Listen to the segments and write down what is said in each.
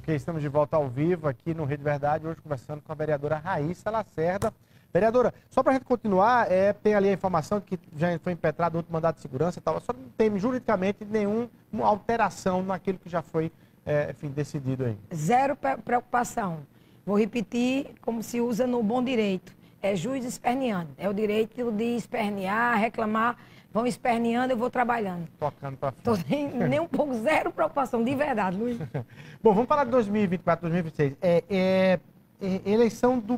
Ok, estamos de volta ao vivo aqui no Rede Verdade, hoje conversando com a vereadora Raíssa Lacerda. Vereadora, só para a gente continuar, tem ali a informação de que já foi impetrado outro mandato de segurança e tal, só não tem juridicamente nenhuma alteração naquilo que já foi, enfim, decidido aí. Zero preocupação. Vou repetir como se usa no bom direito. É juiz esperneando. É o direito de espernear, reclamar. Vão esperneando, eu vou trabalhando. Tocando para frente. Nem um pouco, zero preocupação, de verdade, Luiz. Bom, vamos falar de 2024, 2026. Eleição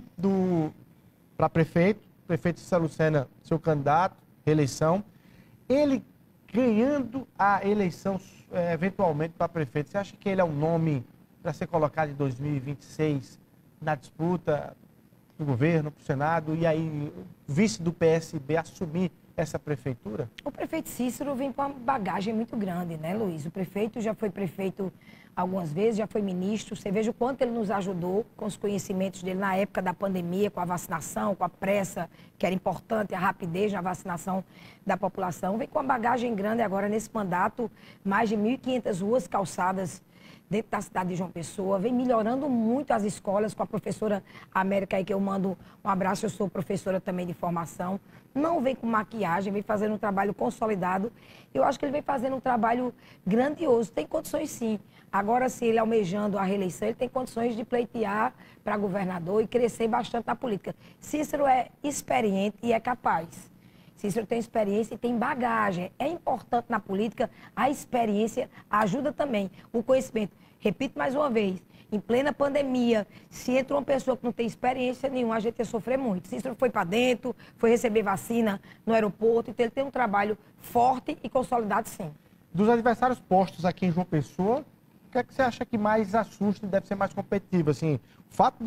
para prefeito Cícero Lucena, seu candidato, reeleição. Ele ganhando a eleição, eventualmente, para prefeito, você acha que ele é um nome para ser colocado em 2026 na disputa do governo, para o Senado, e aí vice do PSB assumir essa prefeitura? O prefeito Cícero vem com uma bagagem muito grande, né, Luiz? O prefeito já foi prefeito algumas vezes, já foi ministro. Você veja o quanto ele nos ajudou com os conhecimentos dele na época da pandemia, com a vacinação, com a pressa, que era importante, a rapidez na vacinação da população. Vem com uma bagagem grande agora nesse mandato, mais de 1.500 ruas calçadas dentro da cidade de João Pessoa, vem melhorando muito as escolas, com a professora América aí, que eu mando um abraço, eu sou professora também de formação. Não vem com maquiagem, vem fazendo um trabalho consolidado. Eu acho que ele vem fazendo um trabalho grandioso, tem condições sim. Agora, se ele almejando a reeleição, ele tem condições de pleitear para governador e crescer bastante na política. Cícero é experiente e é capaz. Cícero tem experiência e tem bagagem. É importante na política, a experiência ajuda também, o conhecimento. Repito mais uma vez, em plena pandemia, se entra uma pessoa que não tem experiência nenhuma, a gente ia sofrer muito. Cícero foi para dentro, foi receber vacina no aeroporto, então ele tem um trabalho forte e consolidado sim. Dos adversários postos aqui em João Pessoa, o que é que você acha que mais assusta e deve ser mais competitivo? Assim, o fato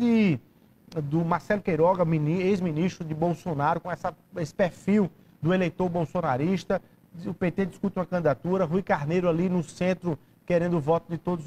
do Marcelo Queiroga, ex-ministro de Bolsonaro, com esse perfil do eleitor bolsonarista, o PT discute uma candidatura, Rui Carneiro ali no centro, querendo o voto de todos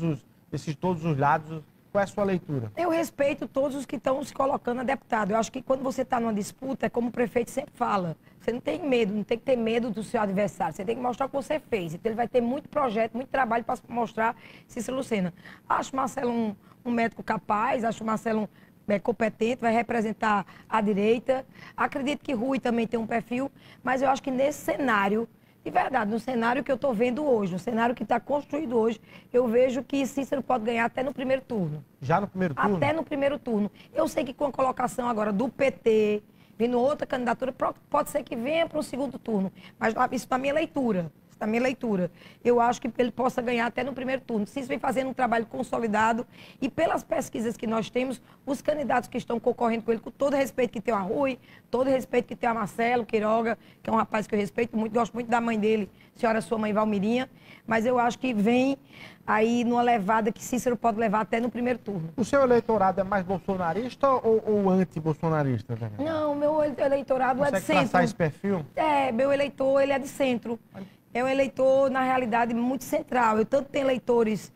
os lados. Qual é a sua leitura? Eu respeito todos os que estão se colocando a deputado. Eu acho que quando você está numa disputa, é como o prefeito sempre fala, você não tem medo, não tem que ter medo do seu adversário, você tem que mostrar o que você fez. Então ele vai ter muito projeto, muito trabalho para mostrar Cícero Lucena. Acho o Marcelo um médico capaz, acho o Marcelo competente, vai representar a direita. Acredito que Rui também tem um perfil, mas eu acho que nesse cenário, de verdade, no cenário que eu estou vendo hoje, no cenário que está construído hoje, eu vejo que Cícero pode ganhar até no primeiro turno. Já no primeiro turno? Até no primeiro turno. Eu sei que com a colocação agora do PT, vindo outra candidatura, pode ser que venha para o segundo turno, mas isso na minha leitura. Da minha leitura, eu acho que ele possa ganhar até no primeiro turno. Cícero vem fazendo um trabalho consolidado e pelas pesquisas que nós temos, os candidatos que estão concorrendo com ele, com todo respeito que tem a Rui, todo respeito que tem a Marcelo Queiroga, que é um rapaz que eu respeito muito, gosto muito da mãe dele, senhora sua mãe Valmirinha, mas eu acho que vem aí numa levada que Cícero pode levar até no primeiro turno. O seu eleitorado é mais bolsonarista ou anti-bolsonarista? Né? Não, meu eleitorado é de centro. Você traçar esse perfil? Meu eleitor, ele é de centro. É um eleitor, na realidade, muito central. Eu tanto tenho eleitores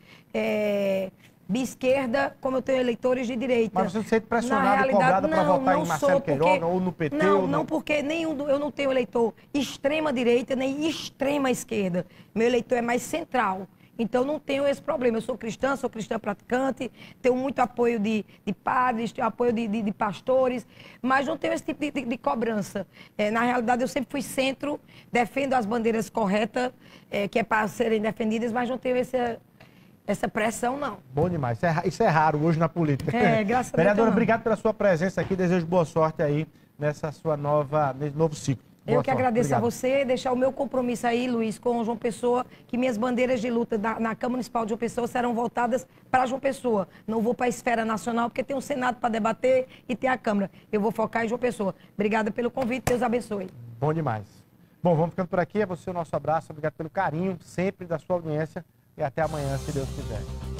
de esquerda, como eu tenho eleitores de direita. Mas você se sente pressionado e cobrada para votar em Marcelo Queiroga ou no PT? Não, porque eu não tenho eleitor extrema direita nem extrema esquerda. Meu eleitor é mais central. Então, não tenho esse problema. Eu sou cristã praticante, tenho muito apoio de padres, tenho apoio de pastores, mas não tenho esse tipo de cobrança. Na realidade, eu sempre fui centro, defendo as bandeiras corretas, que é para serem defendidas, mas não tenho essa pressão, não. Bom demais. Isso é raro hoje na política. Graças a Deus. Vereadora, obrigado pela sua presença aqui. Desejo boa sorte aí nesse novo ciclo. Eu que agradeço a você, deixar o meu compromisso aí, Luiz, com o João Pessoa, que minhas bandeiras de luta na Câmara Municipal de João Pessoa serão voltadas para João Pessoa. Não vou para a esfera nacional, porque tem um Senado para debater e tem a Câmara. Eu vou focar em João Pessoa. Obrigada pelo convite, Deus abençoe. Bom demais. Bom, vamos ficando por aqui. É você o nosso abraço. Obrigado pelo carinho, sempre da sua audiência. E até amanhã, se Deus quiser.